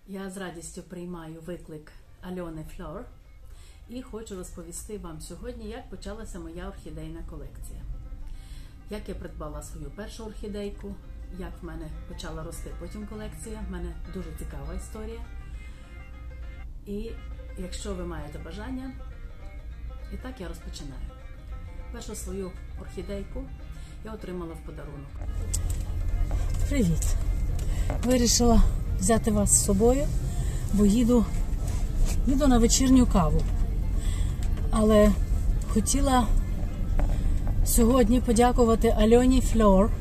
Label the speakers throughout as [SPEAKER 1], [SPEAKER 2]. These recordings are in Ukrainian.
[SPEAKER 1] Я з радістю приймаю виклик Альони Флор і хочу розповісти вам сьогодні, як почалася моя орхідейна колекція. Як я придбала свою першу орхідейку, як в мене почала рости потім колекція. В мене дуже цікава історія. І якщо ви маєте бажання, і так я розпочинаю. Першу свою орхідейку я отримала в подарунок.
[SPEAKER 2] Привіт! Вирішила взяти вас з собою, бо їду на вечірню каву. Але хотіла сьогодні подякувати Альоні Флор,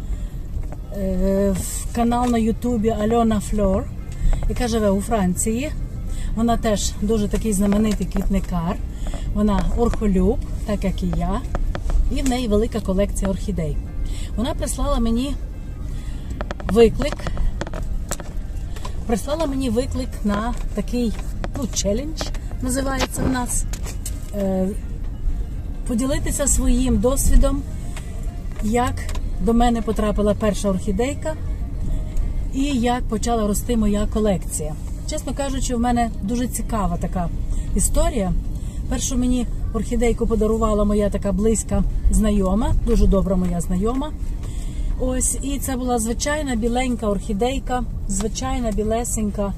[SPEAKER 2] канал на Ютубі Альона Флор, яка живе у Франції. Вона теж дуже такий знаменитий квітникар. Вона орхолюб, так як і я. І в неї велика колекція орхідей. Вона прислала мені виклик на такий, челендж називається в нас. Поділитися своїм досвідом, як до мене потрапила перша орхідейка і як почала рости моя колекція. Чесно кажучи, в мене дуже цікава така історія. Першу мені орхідейку подарувала моя така близька знайома, дуже добра моя знайома. Ось, і це була звичайна біленька орхідейка, звичайна білесенька.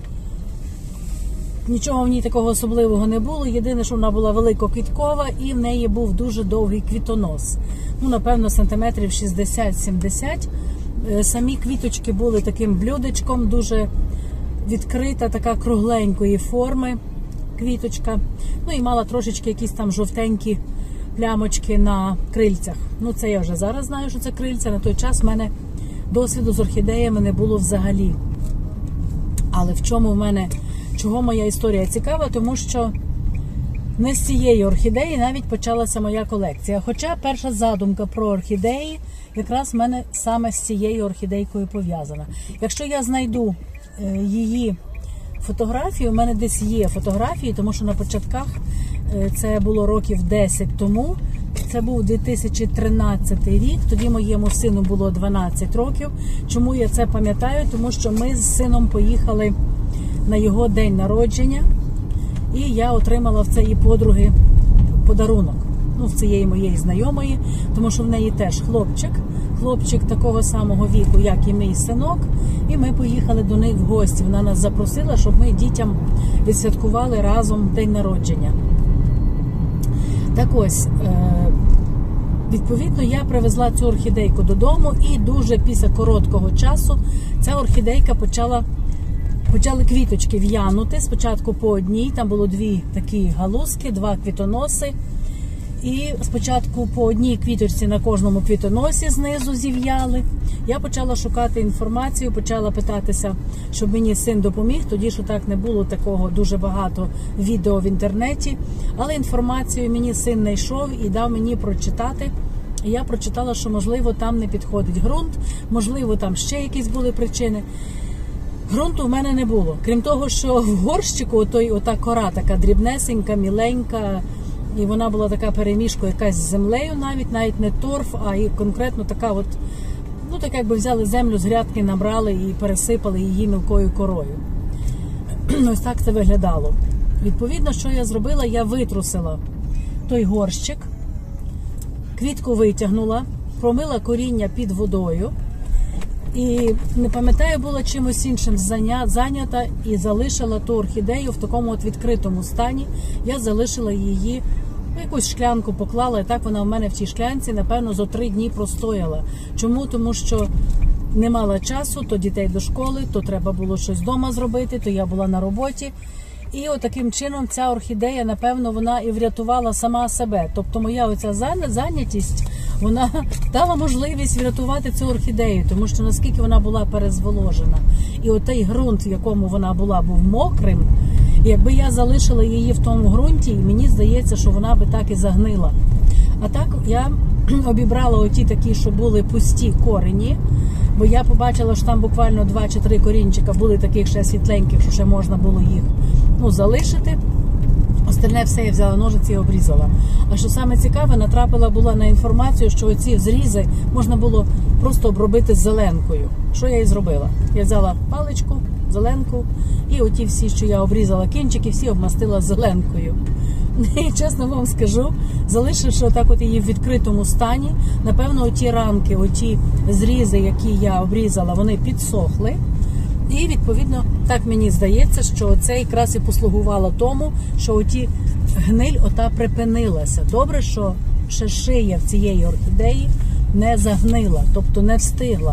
[SPEAKER 2] Нічого в ній такого особливого не було. Єдине, що вона була великоквіткова і в неї був дуже довгий квітонос. Напевно, сантиметрів 60-70. Самі квіточки були таким блюдечком, дуже відкрита, така кругленької форми квіточка. І мала трошечки якісь там жовтенькі плямочки на крильцях. Це я вже зараз знаю, що це крильця. На той час в мене досвіду з орхідеями не було взагалі. Але в чому в мене, чого моя історія цікава? Тому що не з цієї орхідеї навіть почалася моя колекція. Хоча перша задумка про орхідеї якраз в мене саме з цією орхідейкою пов'язана. Якщо я знайду її фотографії, у мене десь є фотографії, тому що на початках, це було років 10 тому, це був 2013 рік, тоді моєму сину було 12 років. Чому я це пам'ятаю? Тому що ми з сином поїхали на його день народження, і я отримала в цієї подруги подарунок, в цієї моєї знайомої, тому що в неї теж хлопчик такого самого віку, як і мій синок, і ми поїхали до них в гості. Вона нас запросила, щоб ми дітям відсвяткували разом день народження. Так ось, відповідно, я привезла цю орхідейку додому, і дуже після короткого часу ця орхідейка почали квіточки в'янути. Спочатку по одній, там було дві такі галузки, два квітоноси. І спочатку по одній квіточці на кожному квітоносі знизу зів'яли. Я почала шукати інформацію, почала питатися, щоб мені син допоміг. Тоді, що так не було такого дуже багато відео в інтернеті. Але інформацію мені син знайшов і дав мені прочитати. І я прочитала, що, можливо, там не підходить ґрунт, можливо, там ще якісь були причини. Ґрунту в мене не було. Крім того, що в горщику ота кора така дрібнесенька, міленька, і вона була така перемішка якась з землею, навіть не торф, а і конкретно така так якби взяли землю з грядки, набрали і пересипали її мілкою корою. Ось так це виглядало. Відповідно, що я зробила? Я витрусила той горщик, квітку витягнула, промила коріння під водою, і, не пам'ятаю, була чимось іншим зайнята і залишила ту орхідею в такому відкритому стані. Я залишила її, якусь шклянку поклала, і так вона в мене в тій шклянці, напевно, зо 3 дні простояла. Чому? Тому що не мала часу, то дітей до школи, то треба було щось вдома зробити, то я була на роботі. І таким чином ця орхідея, напевно, вона і врятувала сама себе. Тобто моя оця зайнятість, вона дала можливість врятувати цю орхідею, тому що наскільки вона була перезволожена. І отей ґрунт, в якому вона була, був мокрим, і якби я залишила її в тому ґрунті, мені здається, що вона би так і загнила. А так я обібрала оті такі, що були пусті корені, бо я побачила, що там буквально 2 чи 3 корінчика були таких ще світленьких, що ще можна було їх залишити. Остальне все я взяла ножиці і обрізала. А що саме цікаве, натрапила була на інформацію, що оці зрізи можна було просто обробити зеленкою. Що я і зробила? Я взяла паличку, зеленку. І оті всі, що я обрізала кінчики, всі обмастила зеленкою. І чесно вам скажу, залишивши отак от її в відкритому стані, напевно, оті рамки, оті зрізи, які я обрізала, вони підсохли. І, відповідно, так мені здається, що це якраз і послугувало тому, що оті гниль ота припинилася. Добре, що ще шия в цієї орхідеї не загнила, тобто не встигла.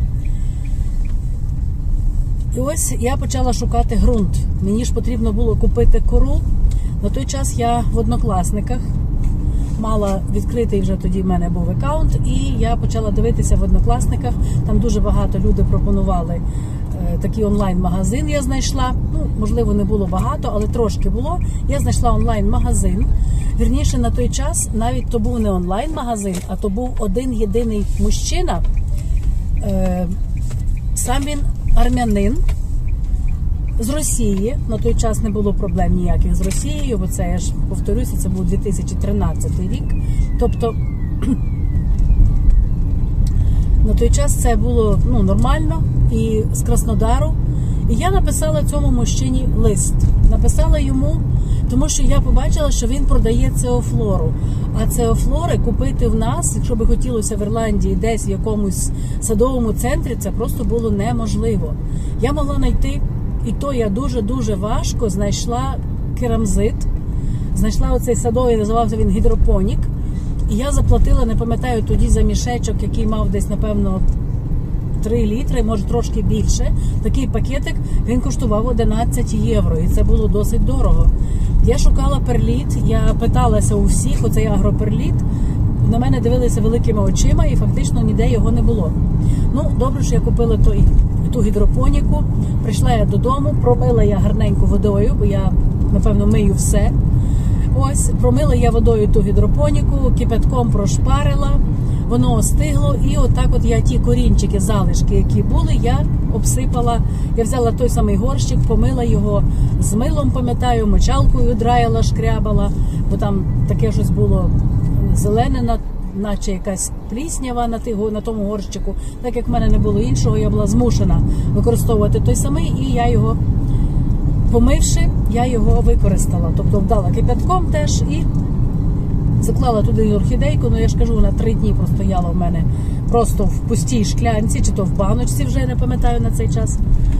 [SPEAKER 2] І ось я почала шукати ґрунт. Мені ж потрібно було купити кору. На той час я в Однокласниках мала відкритий вже тоді в мене був аккаунт, і я почала дивитися в Однокласниках. Там дуже багато люди пропонували такий онлайн-магазин, я знайшла. Ну, можливо, не було багато, але трошки було. Я знайшла онлайн-магазин. Вірніше, на той час навіть то був не онлайн-магазин, а то був один єдиний мужчина. Сам він армянин. З Росії. На той час не було проблем ніяких з Росією, бо це, я ж повторюся, це був 2013 рік. Тобто на той час це було нормально, і з Краснодару. І я написала цьому мужчині лист. Написала йому, тому що я побачила, що він продає цеофлору. А цеофлори купити в нас, якщо би хотілося в Ірландії, десь в якомусь садовому центрі, це просто було неможливо. Я могла знайти, і то я дуже-дуже важко знайшла керамзит. Знайшла оцей садовий, називався він гідропонік. І я заплатила, не пам'ятаю, тоді за мішечок, який мав десь, напевно, 3 літри, може трошки більше. Такий пакетик, він коштував 11 євро, і це було досить дорого. Я шукала перліт, я питалася у всіх, оцей агроперліт. На мене дивилися великими очима, і фактично ніде його не було. Ну, добре, що я купила ту гідропоніку. Прийшла я додому, промила я гарненько водою, бо я, напевно, мию все. Ось, промила я водою ту гідропоніку, кипятком прошпарила, воно остигло, і отак от я ті корінчики, залишки, які були, я обсипала. Я взяла той самий горщик, помила його з милом, пам'ятаю, мочалкою драяла, шкрябала, бо там таке щось було зелене, наче якась пліснява на тому горщику. Так як в мене не було іншого, я була змушена використовувати той самий, і я його, помивши, я його використала. Тобто вдала кипятком теж і заклала туди орхідейку. Ну, я ж кажу, вона 3 дні простояла в мене просто в пустій шклянці, чи то в баночці, вже не пам'ятаю на цей час.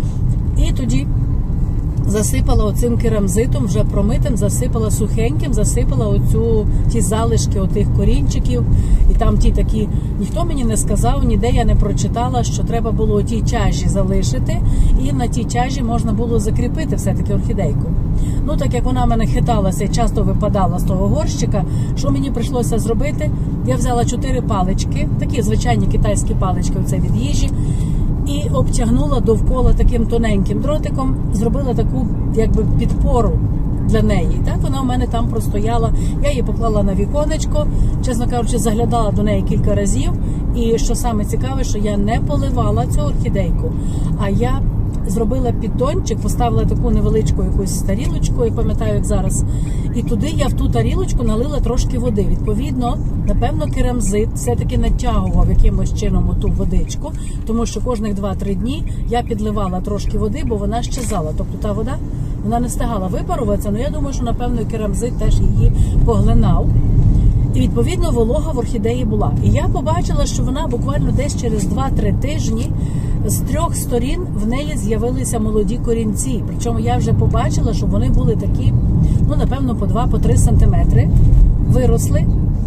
[SPEAKER 2] І тоді засипала оцим керамзитом, вже промитим, засипала сухеньким, засипала ті залишки отих корінчиків. І там ті такі, ніхто мені не сказав, ніде я не прочитала, що треба було ті чажі залишити, і на тій чажі можна було закріпити все-таки орхідейку. Ну, так як вона в мене хиталася і часто випадала з того горщика, що мені прийшлося зробити? Я взяла 4 палички, такі звичайні китайські палички, оце від їжі, і обтягнула довкола таким тоненьким дротиком, зробила таку якби підпору для неї. Так вона в мене там простояла. Я її поклала на віконечко, чесно кажучи, заглядала до неї кілька разів. І що саме цікаве, що я не поливала цю орхідейку, а я зробила піддончик, поставила таку невеличку якусь тарілочку, я пам'ятаю, як зараз. І туди я в ту тарілочку налила трошки води. Відповідно, напевно, керамзит все-таки натягував якимось чином оту водичку, тому що кожних 2-3 дні я підливала трошки води, бо вона щезала. Тобто та вода, вона не встигала випаруватися, але я думаю, що, напевно, керамзит теж її поглинав. І, відповідно, волога в орхідеї була. І я побачила, що вона буквально десь через 2-3 тижні з 3 сторін в неї з'явилися молоді корінці. Причому я вже побачила, що вони були такі, напевно, по 2-3 сантиметри виросли.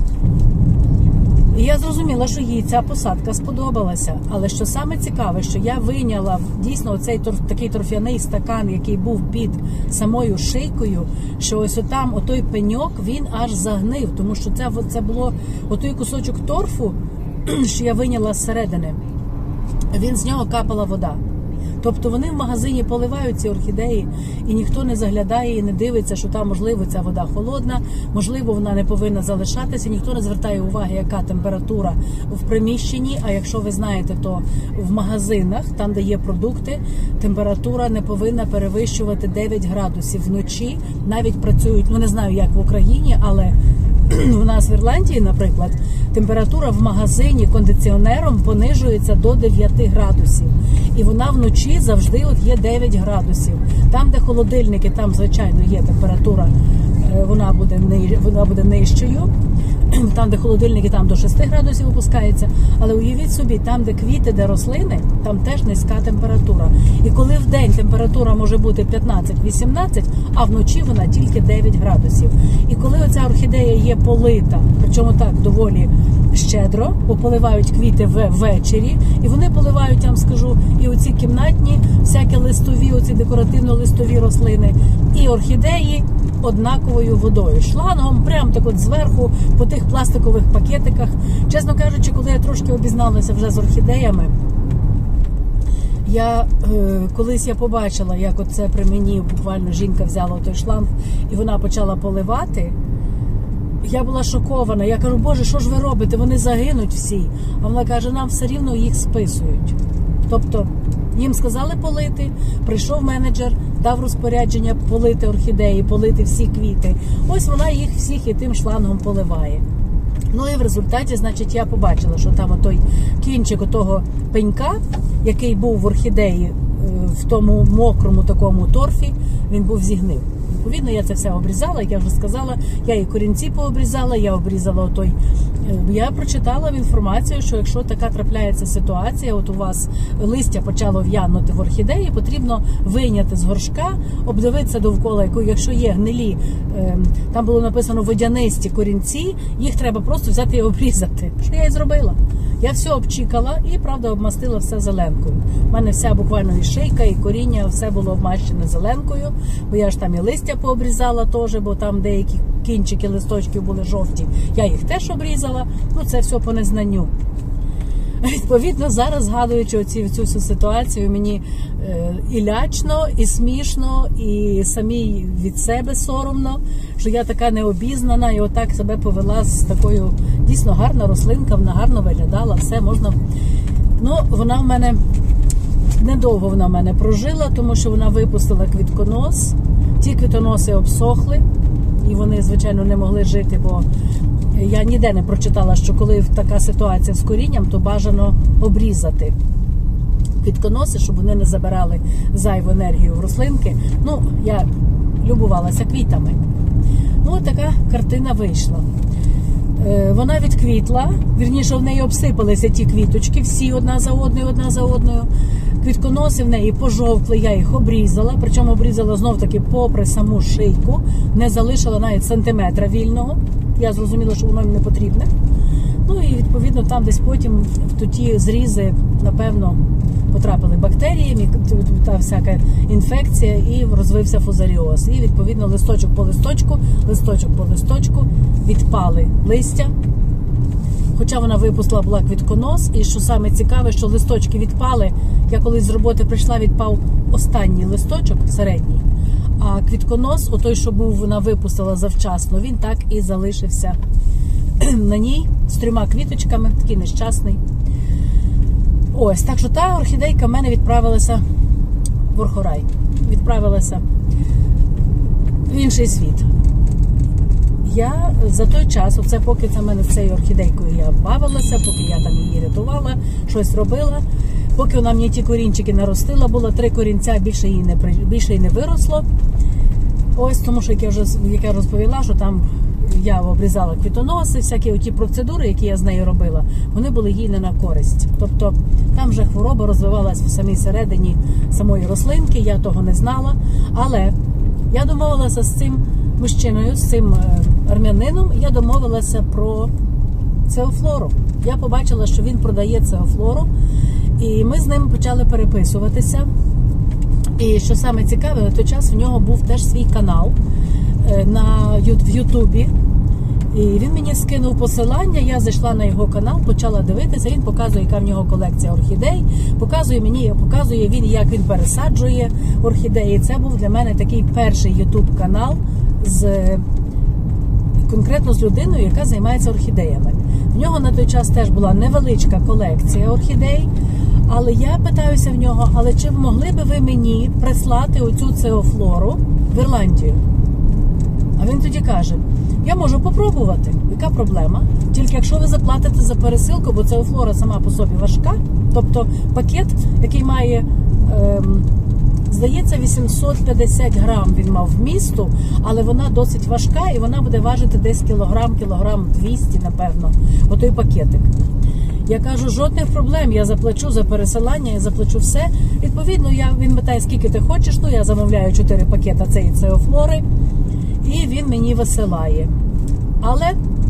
[SPEAKER 2] І я зрозуміла, що їй ця посадка сподобалася. Але що саме цікаве, що я вийняла дійсно оцей такий торфяний стакан, який був під самою шийкою, що ось отам, отой пеньок, він аж загнив, тому що це було отой кусочок торфу, що я вийняла зсередини. Він з нього капала вода. Тобто вони в магазині поливають ці орхідеї, і ніхто не заглядає і не дивиться, що там, можливо, ця вода холодна, можливо, вона не повинна залишатися, ніхто не звертає уваги, яка температура в приміщенні, а якщо ви знаєте, то в магазинах, там, де є продукти, температура не повинна перевищувати 9 градусів вночі, навіть працюють, не знаю, як в Україні, але у нас в Ірландії, наприклад, температура в магазині кондиціонером понижується до 9 градусів. і вона вночі завжди от є 9 градусів. Там, де холодильники, там, звичайно, є температура, вона буде нижчою. Там, де холодильники, там до 6 градусів опускається. Але уявіть собі, там, де квіти, де рослини, там теж низька температура. І коли в день температура може бути 15-18, а вночі вона тільки 9 градусів. І коли оця орхідея є полита, причому так доволі щедро, бо поливають квіти ввечері, і вони поливають, я вам скажу, і оці кімнатні, всякі листові, оці декоративно-листові рослини, і орхідеї однаковою водою, шлангом, прямо так от зверху, по тих пластикових пакетиках. Чесно кажучи, коли я трошки обізналася вже з орхідеями, колись я побачила, як оце при мені буквально жінка взяла той шланг, і вона почала поливати. Я була шокована. Я кажу, Боже, що ж ви робите? Вони загинуть всі. А вона каже, нам все рівно їх списують. Тобто їм сказали полити, прийшов менеджер, дав розпорядження полити орхідеї, полити всі квіти. Ось вона їх всіх і тим шлангом поливає. Ну і в результаті, значить, я побачила, що там отой кінчик отого пенька, який був в орхідеї в тому мокрому такому торфі, він був зігнив. Відповідно, я це все обрізала, як я вже сказала, я і корінці пообрізала, я обрізала отой. Я прочитала інформацію, що якщо така трапляється ситуація, от у вас листя почало в'янути в орхідеї, потрібно вийняти з горшка, обдивитися довкола, якщо є гнилі, там було написано водянисті корінці, їх треба просто взяти і обрізати. Що я і зробила? Я все обчікала і, правда, обмастила все зеленкою. У мене вся буквально і шийка, і коріння, все було обмащене зеленкою, бо я ж там і листя пообрізала теж, бо там деякі кінчики листочків були жовті. Я їх теж обрізала, ну це все по незнанню. Відповідно, зараз, згадуючи цю всю ситуацію, мені і лячно, і смішно, і самій від себе соромно, що я така необізнана і отак себе повела з такою дійсно гарна рослинка, вона гарно виглядала, все можна. Ну, вона в мене, недовго вона в мене прожила, тому що вона випустила квітконос, ті квітоноси обсохли, і вони, звичайно, не могли жити, бо я ніде не прочитала, що коли така ситуація з корінням, то бажано обрізати квітконоси, щоб вони не забирали зайву енергію в рослинки. Ну, я любувалася квітами. Ну, така картина вийшла. Вона відквітла, вірніше, в неї обсипалися ті квіточки, всі одна за одною. Квітконоси в неї пожовкли, я їх обрізала, причому обрізала знов-таки попри саму шийку, не залишила навіть сантиметра вільного. Я зрозуміла, що воно їм не потрібне. Ну і відповідно там десь потім в ті зрізи, напевно, потрапили бактерії, та всяка інфекція і розвився фузаріоз. І відповідно листочок по листочку відпали листя. Хоча вона випустила була квітконос, і що саме цікаве, що листочки відпали. Я колись з роботи прийшла, відпав останній листочок, середній. А квітконос, отой, що був, вона випустила завчасно, він так і залишився на ній з 3 квіточками, такий нещасний. Ось, так що та орхідейка в мене відправилася в орхорай, відправилася в інший світ. Я за той час, оце поки це в мене з цією орхідейкою я бавилася, поки я там її рятувала, щось робила, поки вона мені ті корінчики наростила, було 3 корінця, більше їй не виросло. Ось, тому що, як я розповіла, що там я обрізала квітоноси, всякі оті процедури, які я з нею робила, вони були їй не на користь. Тобто там вже хвороба розвивалася в самій середині самої рослинки, я того не знала. Але я домовилася з цим мужчиною, з цим армянином, я домовилася про цеофлору. Я побачила, що він продає цеофлору, і ми з ним почали переписуватися. І що саме цікаве, на той час в нього був теж свій канал в Ютубі. І він мені скинув посилання, я зайшла на його канал, почала дивитися, він показує, яка в нього колекція орхідей, показує він, як він пересаджує орхідеї. Це був для мене такий перший ютуб канал конкретно з людиною, яка займається орхідеями. В нього на той час теж була невеличка колекція орхідей, але я питаюся в нього, але чи могли би ви мені прислати оцю цеофлору в Ірландію? А він тоді каже, Я можу попробувати. Яка проблема? Тільки якщо ви заплатите за пересилку, бо цеофлора сама по собі важка, тобто пакет, який має, здається, 850 грам він мав вмісту, але вона досить важка і вона буде важити десь кілограм 200, напевно, отой пакетик. Я кажу, жодних проблем, я заплачу за пересилання, я заплачу все. Відповідно, він питає, скільки ти хочеш, ну я замовляю 4 пакета цієї цеофлори, і він мені висилає. Але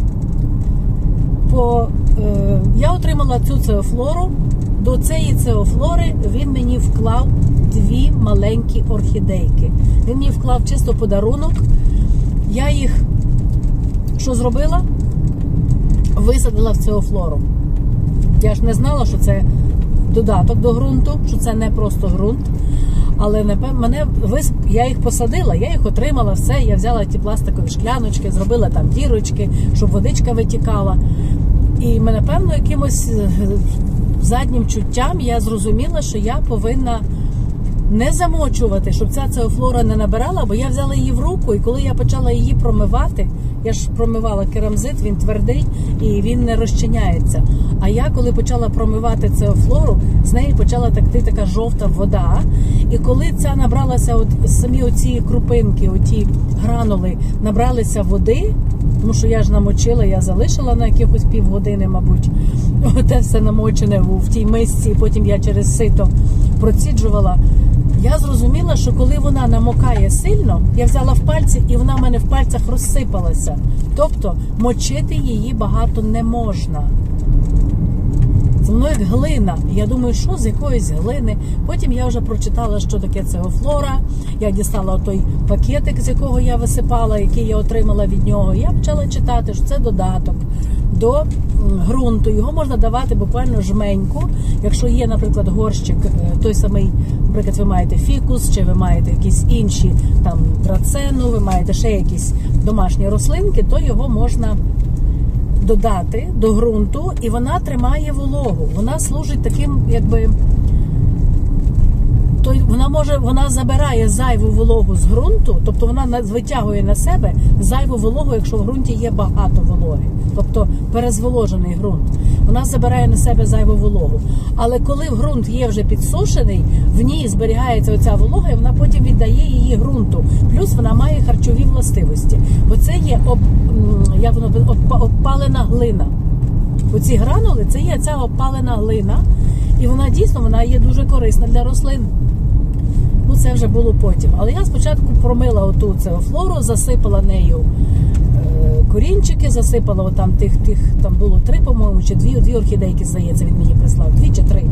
[SPEAKER 2] я отримала цю цеофлору, до цієї цеофлори він мені вклав 2 маленькі орхідейки. Він мені вклав чисто подарунок. Я їх, що зробила? Висадила в цеофлору. Я ж не знала, що це додаток до ґрунту, що це не просто ґрунт. Але я їх посадила, я їх отримала, все. Я взяла ті пластикові шкляночки, зробила там дірочки, щоб водичка витікала. І напевно, якимось заднім чуттям я зрозуміла, що я повинна не замочувати, щоб ця цеофлора не набирала, бо я взяла її в руку, і коли я почала її промивати, я ж промивала керамзит, він твердий і він не розчиняється. А я, коли почала промивати цеофлору, з неї почала текти така жовта вода. І коли ця набралася, самі оці крупинки, оті гранули, набралися води, тому що я ж намочила, я залишила на якихось півгодини, мабуть, те все намочене в тій мисці, і потім я через сито проціджувала. Я зрозуміла, що коли вона намокає сильно, я взяла в пальці, і вона в мене в пальцях розсипалася. Тобто, мочити її багато не можна. Це воно як глина. Я думаю, що з якоїсь глини. Потім я вже прочитала, що таке цеофлора. Я дістала той пакетик, з якого я висипала, який я отримала від нього. Я почала читати, що це додаток до ґрунту. Його можна давати буквально жменьку. Якщо є, наприклад, горщик, той самий, наприклад, ви маєте фікус, чи ви маєте якісь інші, там, драцену, ви маєте ще якісь домашні рослинки, то його можна додати до ґрунту, і вона тримає вологу. Вона служить таким, якби, вона забирає зайву вологу з ґрунту, тобто вона витягує на себе зайву вологу, якщо в ґрунті є багато вологи, тобто перезволожений ґрунт. Вона забирає на себе зайву вологу. Але коли ґрунт є вже підсушений, в ній зберігається оця волога, і вона потім віддає її ґрунту. Плюс вона має харчові властивості. Оце є обпалена глина. Оці гранули – це є ця обпалена глина, і вона дійсно є дуже корисна для рослин. Ну, це вже було потім. Але я спочатку промила оту цеофлору, засипала нею корінчики, засипала там було 3, по-моєму, чи 2 орхідейки, здається, він мені прислав, 2 чи 3.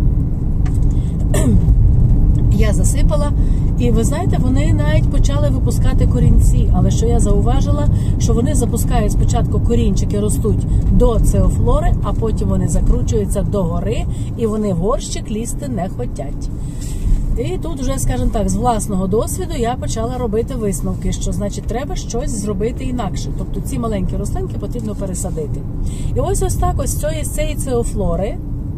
[SPEAKER 2] Я засипала, і ви знаєте, вони навіть почали випускати корінці, але що я зауважила, що вони запускають спочатку корінчики, ростуть до цеофлори, а потім вони закручуються догори, і вони в горщик лізти не хочуть. І тут вже, скажімо так, з власного досвіду я почала робити висновки, що, значить, треба щось зробити інакше. Тобто ці маленькі рослинки потрібно пересадити. І ось так, з цієї цеофлори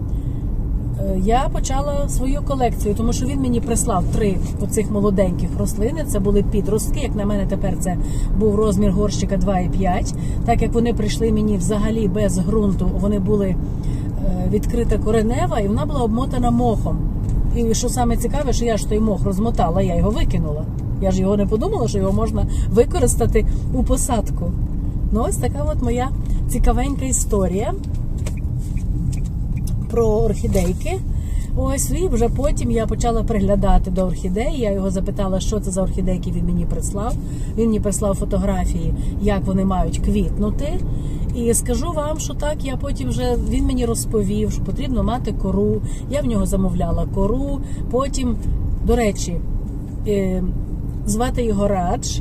[SPEAKER 2] я почала свою колекцію, тому що він мені прислав 3 оцих молоденьких рослини. Це були підростки, як на мене тепер це був розмір горщика 2,5. Так як вони прийшли мені взагалі без ґрунту, вони були відкрита коренева, і вона була обмотана мохом. І що саме цікаве, що я ж той мох розмотала, я його викинула. Я ж його не подумала, що його можна використати у посадку. Ну ось така от моя цікавенька історія про орхідейки. Ось, і вже потім я почала приглядати до орхідей. Я його запитала, що це за орхідейки він мені прислав. Він мені прислав фотографії, як вони мають квітнути. І скажу вам, що так, я потім вже, він мені розповів, що потрібно мати кору. Я в нього замовляла кору. Потім, до речі, звати його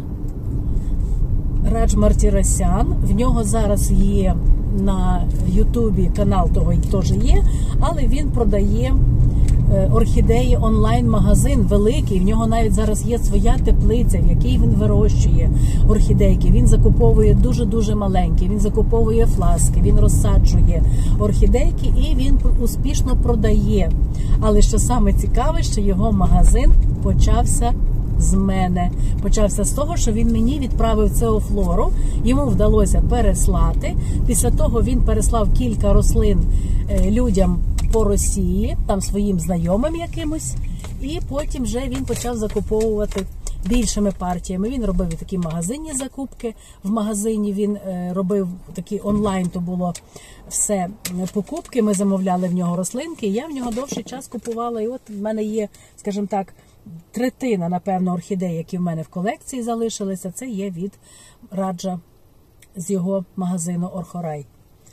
[SPEAKER 2] Радж Мартіросян. В нього зараз є на Ютубі канал, того теж є, але він продає орхідеї онлайн-магазин великий. В нього навіть зараз є своя теплиця, в якій він вирощує орхідейки. Він закуповує дуже-дуже маленькі, він закуповує фласки, він розсаджує орхідейки і він успішно продає. Але що саме цікаве, що його магазин почався з мене почався з того, що він мені відправив цеофлору, йому вдалося переслати. Після того він переслав кілька рослин людям по Росії, там своїм знайомим якимось, і потім вже він почав закуповувати більшими партіями. Він робив такі магазинні закупки. В магазині він робив такі онлайн, то було все покупки. Ми замовляли в нього рослинки, і я в нього довший час купувала. І от в мене є, скажімо так, третина, напевно, орхідей, які в мене в колекції залишилися. Це є від Раджа з його магазину Орхорай.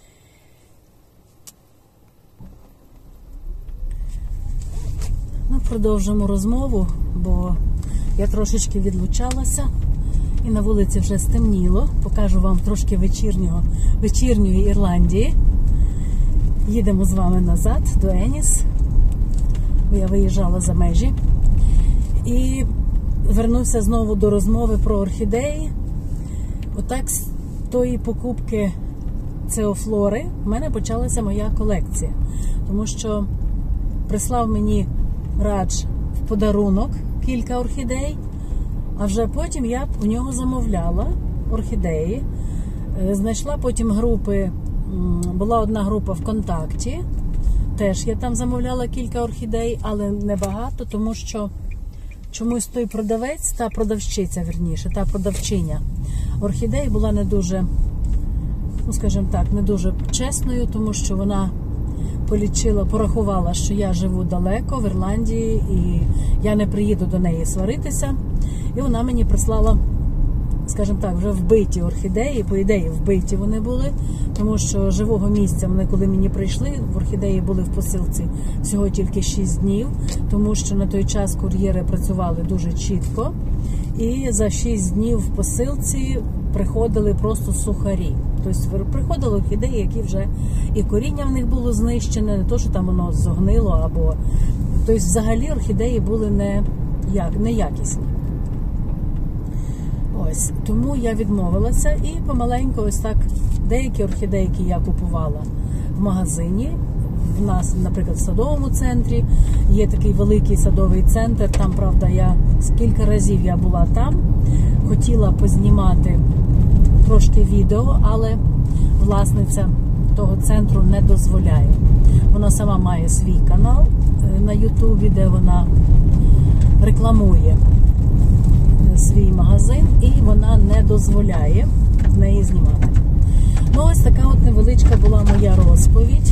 [SPEAKER 2] Ну, продовжимо розмову, бо я трошечки відлучалася і на вулиці вже стемніло. Покажу вам трошки вечірньої Ірландії. Їдемо з вами назад до Еніс, бо я виїжджала за межі. І вернуся знову до розмови про орхідеї. Отак з тої покупки цеофлори в мене почалася моя колекція. Тому що прислав мені Радж в подарунок кілька орхідей, а вже потім я у нього замовляла орхідеї. Знайшла потім групи, була одна група ВКонтакті, теж я там замовляла кілька орхідей, але небагато, тому що чомусь той продавець, та продавщиця, вірніше, та продавчиня орхідей була не дуже, ну скажімо так, не дуже чесною, тому що вона порахувала, що я живу далеко в Ірландії і я не приїду до неї сваритися. І вона мені прислала, скажімо так, вже вбиті орхідеї. По ідеї вбиті вони були, тому що живого місця вони, коли мені прийшли, в орхідеї були в посилці всього тільки 6 днів, тому що на той час кур'єри працювали дуже чітко. І за 6 днів в посилці приходили просто сухарі. Тобто приходили орхідеї, які вже і коріння в них було знищене, не то, що там воно зогнило, або... Тобто взагалі орхідеї були неякісні. Ось, тому я відмовилася і помаленьку ось так деякі орхідеї, які я купувала в магазині, в нас, наприклад, в садовому центрі, є такий великий садовий центр, там, правда, кілька разів я була там, хотіла познімати трошки відео, але власниця того центру не дозволяє. Вона сама має свій канал на Ютубі, де вона рекламує свій магазин, і вона не дозволяє в неї знімати. Ну, ось така от невеличка була моя розповідь,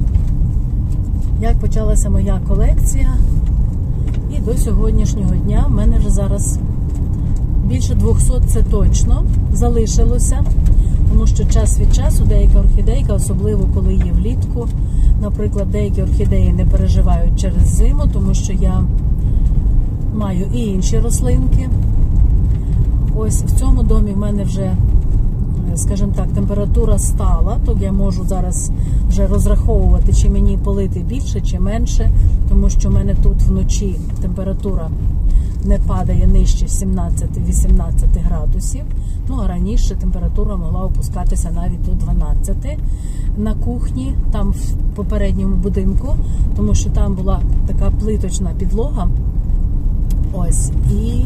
[SPEAKER 2] як почалася моя колекція. І до сьогоднішнього дня в мене вже зараз більше 200, це точно, залишилося, тому що час від часу деяка орхідейка, особливо коли є влітку, наприклад, деякі орхідеї не переживають через зиму, тому що я маю і інші рослинки. Ось в цьому домі в мене вже, скажімо так, температура стала, то я можу зараз вже розраховувати, чи мені полити більше, чи менше, тому що в мене тут вночі температура не падає нижче 17-18 градусів. Ну, а раніше температура могла опускатися навіть до 12 на кухні, там в попередньому будинку, тому що там була така плиточна підлога. Ось, і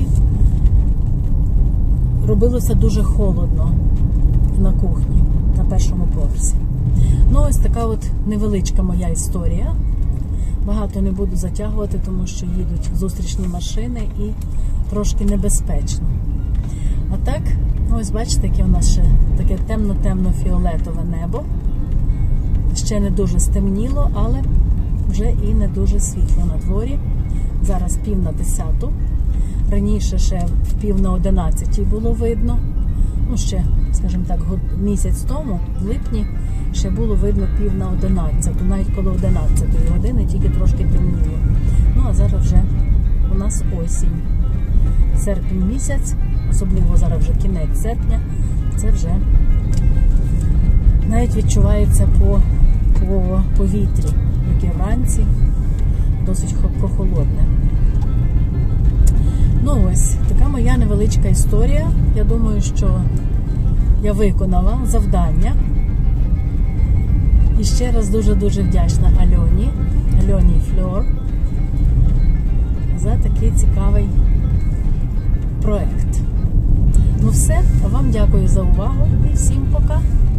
[SPEAKER 2] робилося дуже холодно на кухні, на першому поверсі. Ну, ось така от невеличка моя історія. Багато не буду затягувати, тому що їдуть зустрічні машини і трошки небезпечно. А так, ось бачите, яке у нас ще таке темно-темно-фіолетове небо. Ще не дуже стемніло, але вже і не дуже світло на дворі. Зараз 9:50. Раніше ще в 10:50 було видно. Ну, ще, скажімо так, місяць тому, в липні, ще було видно 10:50, навіть коло 11 години, тільки трошки темніло. Ну, а зараз вже у нас осінь. Серпень місяць, особливо зараз вже кінець серпня, це вже навіть відчувається по повітрі, яке вранці досить прохолодне. Ну ось, така моя невеличка історія. Я думаю, що я виконала завдання. І ще раз дуже-дуже вдячна Альоні Фльор за такий цікавий проект. Ну все, а вам дякую за увагу і всім пока!